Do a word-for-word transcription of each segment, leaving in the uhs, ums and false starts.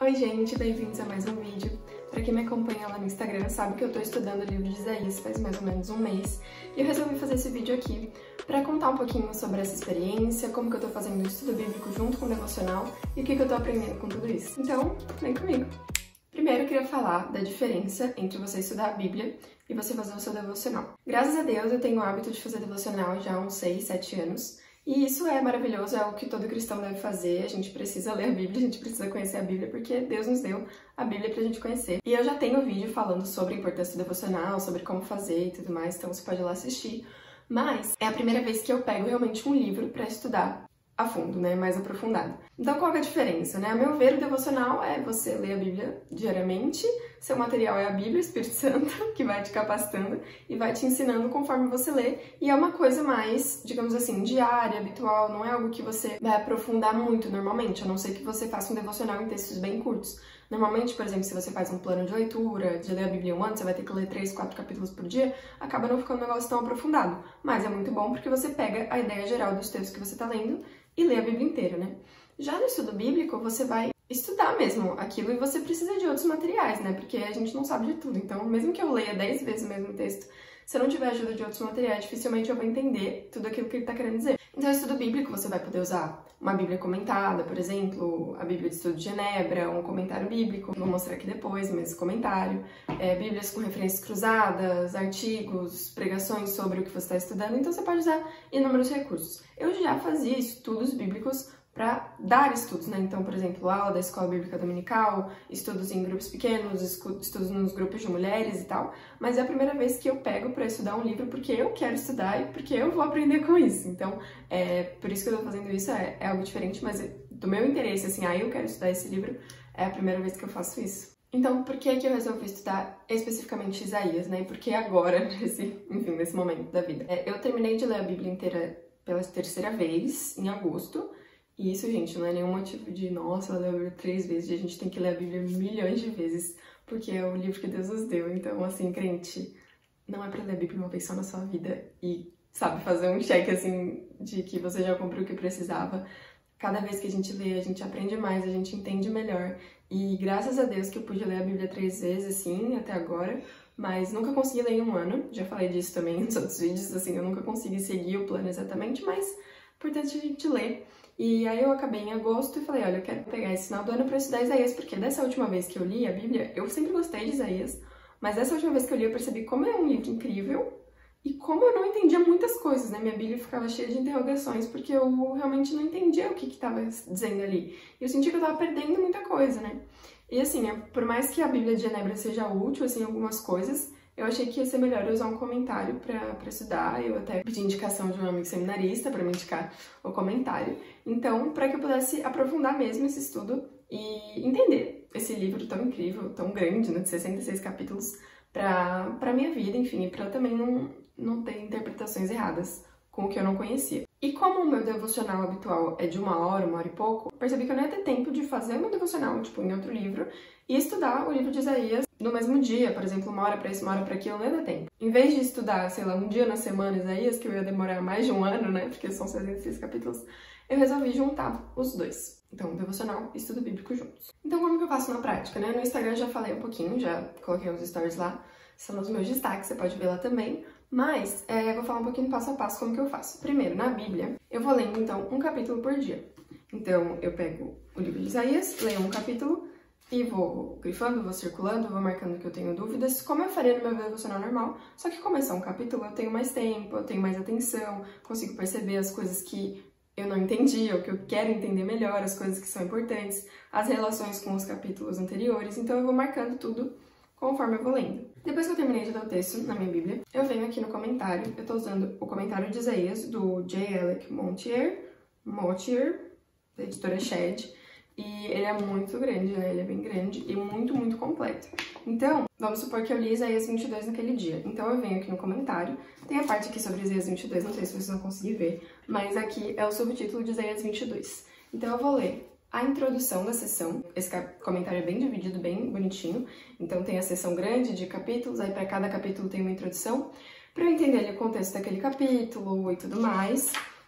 Oi gente, bem-vindos a mais um vídeo. Pra quem me acompanha lá no Instagram sabe que eu tô estudando o livro de Isaías faz mais ou menos um mês e eu resolvi fazer esse vídeo aqui pra contar um pouquinho sobre essa experiência, como que eu tô fazendo o estudo bíblico junto com o devocional e o que que eu tô aprendendo com tudo isso. Então, vem comigo! Primeiro eu queria falar da diferença entre você estudar a Bíblia e você fazer o seu devocional. Graças a Deus eu tenho o hábito de fazer devocional já há uns seis, sete anos. E isso é maravilhoso, é o que todo cristão deve fazer. A gente precisa ler a Bíblia, a gente precisa conhecer a Bíblia, porque Deus nos deu a Bíblia pra gente conhecer. E eu já tenho vídeo falando sobre a importância do devocional, sobre como fazer e tudo mais, então você pode ir lá assistir. Mas é a primeira vez que eu pego realmente um livro pra estudar a fundo, né, mais aprofundado. Então qual que é a diferença, né? A meu ver, o devocional é você ler a Bíblia diariamente, seu material é a Bíblia, o Espírito Santo, que vai te capacitando e vai te ensinando conforme você lê, e é uma coisa mais, digamos assim, diária, habitual, não é algo que você vai aprofundar muito normalmente, a não ser que você faça um devocional em textos bem curtos. Normalmente, por exemplo, se você faz um plano de leitura, de ler a Bíblia um ano, você vai ter que ler três, quatro capítulos por dia, acaba não ficando um negócio tão aprofundado. Mas é muito bom porque você pega a ideia geral dos textos que você está lendo e lê a Bíblia inteira, né? Já no estudo bíblico, você vai estudar mesmo aquilo e você precisa de outros materiais, né? Porque a gente não sabe de tudo. Então, mesmo que eu leia dez vezes o mesmo texto, se eu não tiver ajuda de outros materiais, dificilmente eu vou entender tudo aquilo que ele está querendo dizer. Então, no estudo bíblico, você vai poder usar uma Bíblia comentada, por exemplo, a Bíblia de Estudo de Genebra, um comentário bíblico, vou mostrar aqui depois, mas esse comentário, é, Bíblias com referências cruzadas, artigos, pregações sobre o que você está estudando, então você pode usar inúmeros recursos. Eu já fazia estudos bíblicos para dar estudos, né? Então, por exemplo, aula da Escola Bíblica Dominical, estudos em grupos pequenos, estudos nos grupos de mulheres e tal, mas é a primeira vez que eu pego para estudar um livro porque eu quero estudar e porque eu vou aprender com isso. Então, é por isso que eu tô fazendo isso, é, é algo diferente, mas do meu interesse, assim, ah, eu quero estudar esse livro, é a primeira vez que eu faço isso. Então, por que que eu resolvi estudar especificamente Isaías, né? E por que agora, nesse, enfim, nesse momento da vida? É, eu terminei de ler a Bíblia inteira pela terceira vez, em agosto. E isso, gente, não é nenhum motivo de, nossa, ela leu a Bíblia três vezes, e a gente tem que ler a Bíblia milhões de vezes, porque é o livro que Deus nos deu. Então, assim, crente, não é pra ler a Bíblia uma vez só na sua vida e, sabe, fazer um check, assim, de que você já cumpriu o que precisava. Cada vez que a gente lê, a gente aprende mais, a gente entende melhor. E graças a Deus que eu pude ler a Bíblia três vezes, assim, até agora, mas nunca consegui ler em um ano. Já falei disso também nos outros vídeos, assim, eu nunca consegui seguir o plano exatamente, mas importante a gente ler. E aí eu acabei em agosto e falei, olha, eu quero pegar esse final do ano para estudar Isaías, porque dessa última vez que eu li a Bíblia, eu sempre gostei de Isaías, mas dessa última vez que eu li eu percebi como é um livro incrível e como eu não entendia muitas coisas, né? Minha Bíblia ficava cheia de interrogações, porque eu realmente não entendia o que que estava dizendo ali. E eu senti que eu estava perdendo muita coisa, né? E assim, por mais que a Bíblia de Genebra seja útil, assim, em algumas coisas, eu achei que ia ser melhor usar um comentário para estudar. Eu até pedi indicação de um amigo seminarista para me indicar o comentário. Então, para que eu pudesse aprofundar mesmo esse estudo e entender esse livro tão incrível, tão grande, né, de sessenta e seis capítulos, para a minha vida, enfim, e para também não, não ter interpretações erradas com o que eu não conhecia. E como o meu devocional habitual é de uma hora, uma hora e pouco, percebi que eu não ia ter tempo de fazer o meu devocional, tipo, em outro livro, e estudar o livro de Isaías no mesmo dia, por exemplo, uma hora pra isso, uma hora pra aquilo, não ia dar tempo. Em vez de estudar, sei lá, um dia na semana Isaías, que eu ia demorar mais de um ano, né, porque são sessenta e seis capítulos, eu resolvi juntar os dois. Então, devocional e estudo bíblico juntos. Então, como que eu faço na prática, né? No Instagram eu já falei um pouquinho, já coloquei uns stories lá, são os meus destaques, você pode ver lá também. Mas, é, eu vou falar um pouquinho passo a passo como que eu faço. Primeiro, na Bíblia, eu vou lendo, então, um capítulo por dia. Então, eu pego o livro de Isaías, leio um capítulo e vou grifando, vou circulando, vou marcando que eu tenho dúvidas, como eu faria no meu devocional normal. Só que como é só um capítulo, eu tenho mais tempo, eu tenho mais atenção, consigo perceber as coisas que eu não entendi, ou que eu quero entender melhor, as coisas que são importantes, as relações com os capítulos anteriores. Então, eu vou marcando tudo conforme eu vou lendo. Depois que eu terminei de ler o texto na minha Bíblia, eu venho aqui no comentário, eu tô usando o comentário de Isaías, do J. Alec Motyer, Motyer, da editora Shed, e ele é muito grande, né? Ele é bem grande e muito, muito completo. Então, vamos supor que eu li Isaías vinte e dois naquele dia. Então eu venho aqui no comentário, tem a parte aqui sobre Isaías vinte e dois, não sei se vocês vão conseguir ver, mas aqui é o subtítulo de Isaías vinte e dois. Então eu vou ler a introdução da sessão. Esse comentário é bem dividido, bem bonitinho. Então tem a sessão grande de capítulos, aí para cada capítulo tem uma introdução, para eu entender ali o contexto daquele capítulo e tudo mais.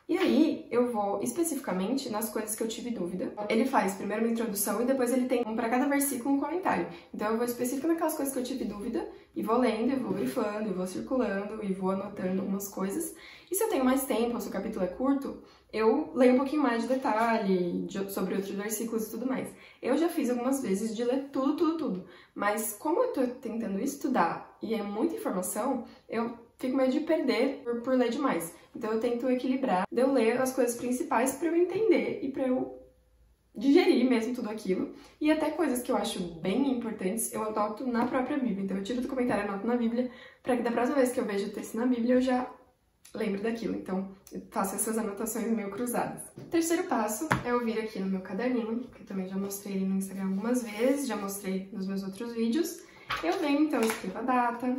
E aí, eu vou especificamente nas coisas que eu tive dúvida. Ele faz primeiro uma introdução e depois ele tem um para cada versículo um comentário. Então eu vou específico naquelas coisas que eu tive dúvida e vou lendo, e vou grifando, e vou circulando, e vou anotando algumas coisas. E se eu tenho mais tempo, ou se o capítulo é curto, eu leio um pouquinho mais de detalhe de, sobre outros versículos e tudo mais. Eu já fiz algumas vezes de ler tudo, tudo, tudo. Mas como eu tô tentando estudar e é muita informação, eu fico meio de perder por, por ler demais. Então eu tento equilibrar, de eu ler as coisas principais para eu entender e para eu digerir mesmo tudo aquilo. E até coisas que eu acho bem importantes, eu anoto na própria Bíblia. Então eu tiro do comentário e anoto na Bíblia, para que da próxima vez que eu vejo o texto na Bíblia, eu já lembre daquilo. Então eu faço essas anotações meio cruzadas. O terceiro passo é eu vir aqui no meu caderninho, que eu também já mostrei ele no Instagram algumas vezes, já mostrei nos meus outros vídeos. Eu venho, então, escrevo a data,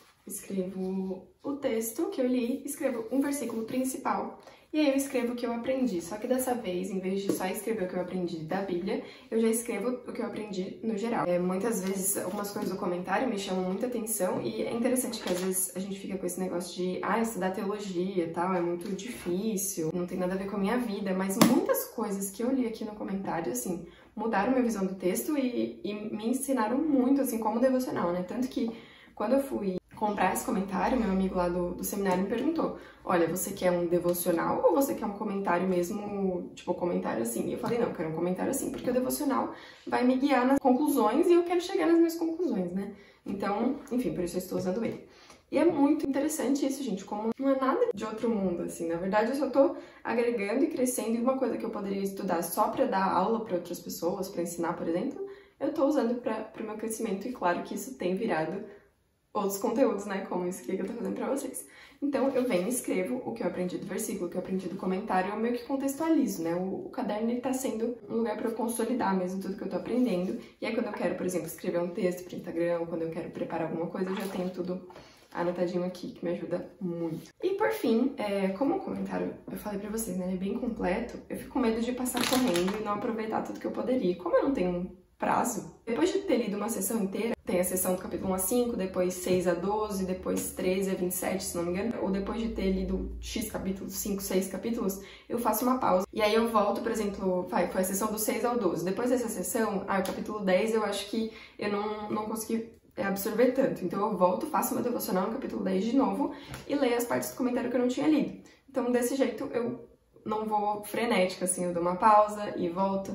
escrevo o texto que eu li, escrevo um versículo principal e aí eu escrevo o que eu aprendi. Só que dessa vez, em vez de só escrever o que eu aprendi da Bíblia, eu já escrevo o que eu aprendi no geral. É, muitas vezes, algumas coisas do comentário me chamam muita atenção e é interessante que às vezes a gente fica com esse negócio de ah, estudar teologia e tal, é muito difícil, não tem nada a ver com a minha vida, mas muitas coisas que eu li aqui no comentário, assim, mudaram minha visão do texto e, e me ensinaram muito, assim, como devocional, né? Tanto que quando eu fui comprar esse comentário, meu amigo lá do, do seminário me perguntou, olha, você quer um devocional ou você quer um comentário mesmo, tipo, comentário assim? E eu falei, não, eu quero um comentário assim, porque o devocional vai me guiar nas conclusões e eu quero chegar nas minhas conclusões, né? Então, enfim, por isso eu estou usando ele. E é muito interessante isso, gente, como não é nada de outro mundo, assim. Na verdade, eu só tô agregando e crescendo e uma coisa que eu poderia estudar só pra dar aula pra outras pessoas, pra ensinar, por exemplo, eu tô usando pra, pro meu crescimento e claro que isso tem virado outros conteúdos, né, como isso aqui que eu tô fazendo pra vocês. Então, eu venho e escrevo o que eu aprendi do versículo, o que eu aprendi do comentário, eu meio que contextualizo, né, o, o caderno, ele tá sendo um lugar pra eu consolidar mesmo tudo que eu tô aprendendo, e aí quando eu quero, por exemplo, escrever um texto pro Instagram, ou quando eu quero preparar alguma coisa, eu já tenho tudo anotadinho aqui, que me ajuda muito. E por fim, é, como o comentário, eu falei pra vocês, né, ele é bem completo, eu fico com medo de passar correndo e não aproveitar tudo que eu poderia. Como eu não tenho um prazo, depois de ter lido uma sessão inteira, tem a sessão do capítulo um a cinco, depois seis a doze, depois treze a vinte e sete, se não me engano, ou depois de ter lido X capítulos, cinco, seis capítulos, eu faço uma pausa. E aí eu volto, por exemplo, vai, foi a sessão do seis ao doze. Depois dessa sessão, ah, o capítulo dez, eu acho que eu não, não consegui absorver tanto. Então eu volto, faço meu devocional no capítulo dez de novo e leio as partes do comentário que eu não tinha lido. Então desse jeito eu não vou frenética, assim, eu dou uma pausa e volto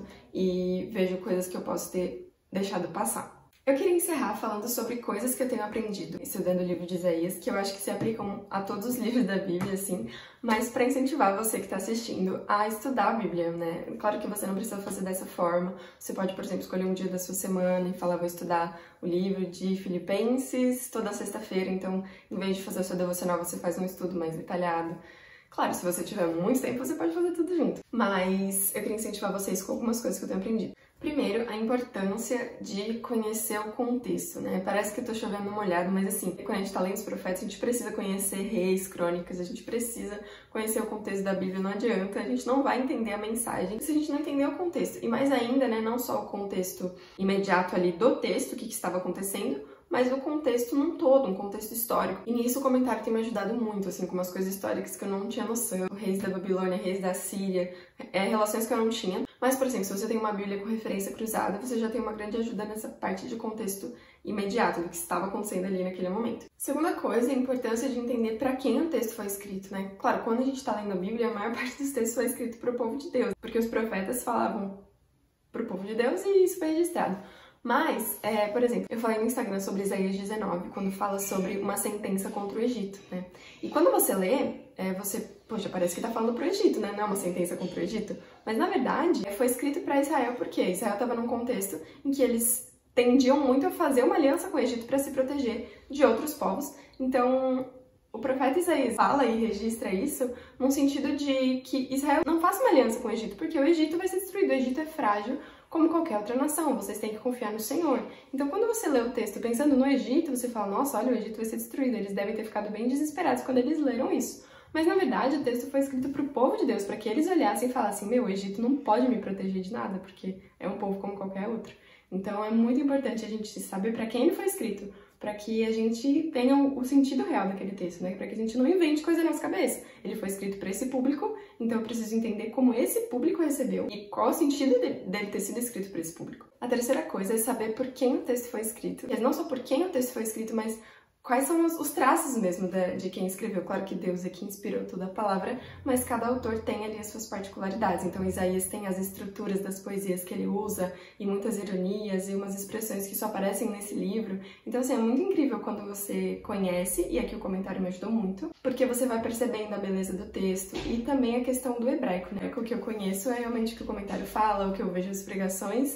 e vejo coisas que eu posso ter deixado passar. Eu queria encerrar falando sobre coisas que eu tenho aprendido estudando o livro de Isaías, que eu acho que se aplicam a todos os livros da Bíblia, assim, mas para incentivar você que está assistindo a estudar a Bíblia, né? Claro que você não precisa fazer dessa forma, você pode, por exemplo, escolher um dia da sua semana e falar, vou estudar o livro de Filipenses toda sexta-feira, então, em vez de fazer o seu devocional, você faz um estudo mais detalhado. Claro, se você tiver muito tempo, você pode fazer tudo junto. Mas eu queria incentivar vocês com algumas coisas que eu tenho aprendido. Primeiro, a importância de conhecer o contexto, né? Parece que eu tô chovendo molhado, mas assim, quando a gente tá lendo os profetas, a gente precisa conhecer reis, crônicas, a gente precisa conhecer o contexto da Bíblia, não adianta, a gente não vai entender a mensagem se a gente não entender o contexto. E mais ainda, né, não só o contexto imediato ali do texto, o que, que estava acontecendo, mas o contexto num todo, um contexto histórico. E nisso o comentário tem me ajudado muito, assim, com umas coisas históricas que eu não tinha noção. Reis da Babilônia, reis da Síria, é, relações que eu não tinha. Mas, por exemplo, se você tem uma Bíblia com referência cruzada, você já tem uma grande ajuda nessa parte de contexto imediato, do que estava acontecendo ali naquele momento. Segunda coisa, a importância de entender para quem o texto foi escrito, né? Claro, quando a gente está lendo a Bíblia, a maior parte dos textos foi escrito para o povo de Deus, porque os profetas falavam para o povo de Deus e isso foi registrado. Mas, é, por exemplo, eu falei no Instagram sobre Isaías dezenove, quando fala sobre uma sentença contra o Egito, né? E quando você lê, é, você, poxa, parece que tá falando pro Egito, né? Não é uma sentença contra o Egito. Mas, na verdade, foi escrito para Israel porque Israel estava num contexto em que eles tendiam muito a fazer uma aliança com o Egito para se proteger de outros povos. Então, o profeta Isaías fala e registra isso num sentido de que Israel não faça uma aliança com o Egito, porque o Egito vai ser destruído, o Egito é frágil, como qualquer outra nação, vocês têm que confiar no Senhor. Então, quando você lê o texto pensando no Egito, você fala, nossa, olha, o Egito vai ser destruído. Eles devem ter ficado bem desesperados quando eles leram isso. Mas, na verdade, o texto foi escrito para o povo de Deus, para que eles olhassem e falassem, meu, o Egito não pode me proteger de nada, porque é um povo como qualquer outro. Então, é muito importante a gente saber para quem ele foi escrito, para que a gente tenha o sentido real daquele texto, né? Para que a gente não invente coisa na nossa cabeça. Ele foi escrito para esse público, então eu preciso entender como esse público recebeu e qual o sentido dele ter sido escrito para esse público. A terceira coisa é saber por quem o texto foi escrito. E não só por quem o texto foi escrito, mas quais são os, os traços mesmo de, de quem escreveu. Claro que Deus é quem inspirou toda a palavra, mas cada autor tem ali as suas particularidades. Então Isaías tem as estruturas das poesias que ele usa, e muitas ironias e umas expressões que só aparecem nesse livro. Então assim, é muito incrível quando você conhece, e aqui o comentário me ajudou muito, porque você vai percebendo a beleza do texto e também a questão do hebraico, né? O que eu conheço é realmente o que o comentário fala, o que eu vejo nas pregações,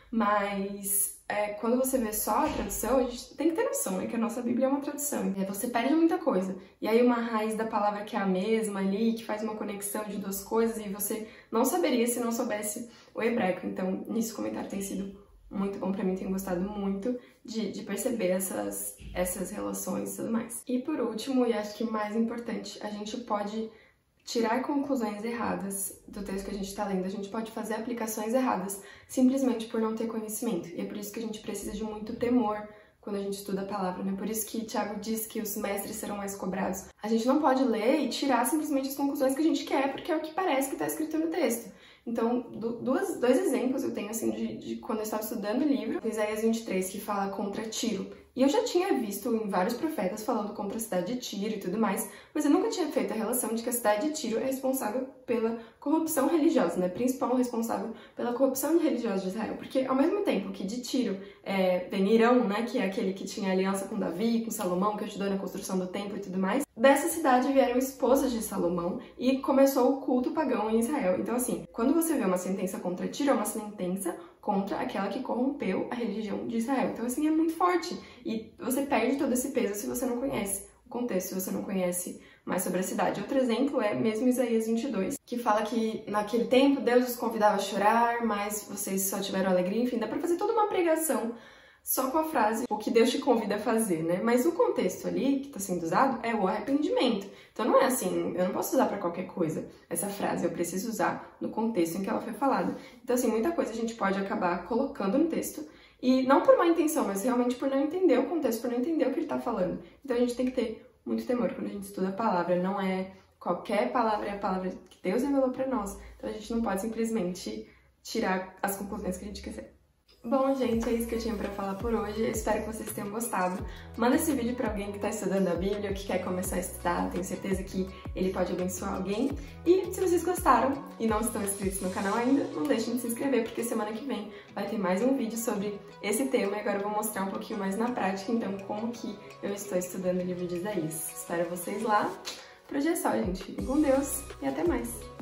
mas É, quando você vê só a tradução, a gente tem que ter noção, né, que a nossa Bíblia é uma tradução. E você perde muita coisa. E aí uma raiz da palavra que é a mesma ali, que faz uma conexão de duas coisas, e você não saberia se não soubesse o hebraico. Então, nisso o comentário tem sido muito bom pra mim, tenho gostado muito de, de perceber essas, essas relações e tudo mais. E por último, e acho que mais importante, a gente pode tirar conclusões erradas do texto que a gente está lendo, a gente pode fazer aplicações erradas simplesmente por não ter conhecimento. E é por isso que a gente precisa de muito temor quando a gente estuda a palavra, né? Por isso que Tiago diz que os mestres serão mais cobrados. A gente não pode ler e tirar simplesmente as conclusões que a gente quer, porque é o que parece que está escrito no texto. Então, duas, dois exemplos eu tenho, assim, de, de quando eu estava estudando o livro, Isaías vinte e três, que fala contra Tiro. E eu já tinha visto em vários profetas falando contra a cidade de Tiro e tudo mais, mas eu nunca tinha feito a relação de que a cidade de Tiro é responsável pela corrupção religiosa, né? Principal responsável pela corrupção religiosa de Israel. Porque ao mesmo tempo que de Tiro é, vem Irão, né? Que é aquele que tinha aliança com Davi, com Salomão, que ajudou na construção do templo e tudo mais, dessa cidade vieram esposas de Salomão e começou o culto pagão em Israel. Então, assim, quando você vê uma sentença contra Tiro, é uma sentença contra aquela que corrompeu a religião de Israel. Então, assim, é muito forte. E você perde todo esse peso se você não conhece o contexto, se você não conhece mais sobre a cidade. Outro exemplo é mesmo Isaías vinte e dois, que fala que naquele tempo Deus os convidava a chorar, mas vocês só tiveram alegria. Enfim, dá pra fazer toda uma pregação só com a frase o que Deus te convida a fazer, né? Mas o contexto ali que está sendo usado é o arrependimento. Então não é assim, eu não posso usar para qualquer coisa essa frase, eu preciso usar no contexto em que ela foi falada. Então assim, muita coisa a gente pode acabar colocando no texto, e não por má intenção, mas realmente por não entender o contexto, por não entender o que ele está falando. Então a gente tem que ter muito temor quando a gente estuda a palavra, não é qualquer palavra, é a palavra que Deus revelou para nós. Então a gente não pode simplesmente tirar as conclusões que a gente quiser. Bom, gente, é isso que eu tinha pra falar por hoje. Eu espero que vocês tenham gostado. Manda esse vídeo pra alguém que tá estudando a Bíblia ou que quer começar a estudar. Tenho certeza que ele pode abençoar alguém. E se vocês gostaram e não estão inscritos no canal ainda, não deixem de se inscrever, porque semana que vem vai ter mais um vídeo sobre esse tema. E agora eu vou mostrar um pouquinho mais na prática, então, como que eu estou estudando o livro de Isaías. Espero vocês lá. Por hoje é só, gente. Fiquem com Deus e até mais!